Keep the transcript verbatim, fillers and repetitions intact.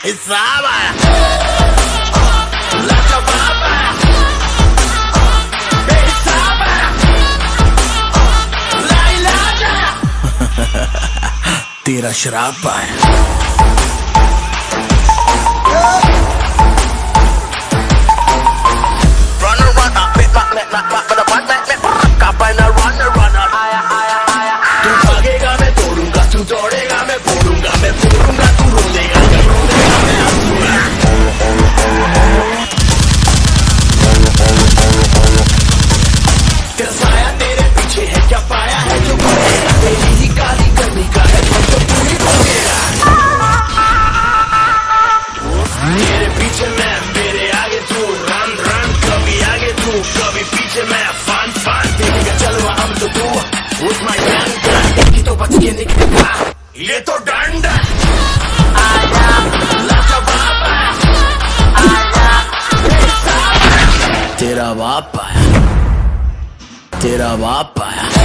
हिसाब आया, लाजवाब आया, बेहिसाब आया, लाइलाज आया, तेरा शराब आया। तू भागेगा मैं तोड़ूंगा, तू दौड़ेगा मैं फोड़ूंगा, मैं फोड़ूंगा तू रोलेगा, जब रोलेगा मैं हंसूंगा। तेरा साया तेरे पीछे है, क्या पाया है जो करेगा, तेरी ही काली करनी का है तो पूरी भोगेगा। तेरे पीछे मैं, मेरे आगे तू, रन रन, कभी आगे तू कभी पीछे मैं, फन फन देखेगा चलवा अब तो तू उस माय गन की तो बच के निकलेगा, ये तो डंड आया, लाजवाब आया, बेहिसाब आया, तेरा बाप आया, तेरा बाप आया।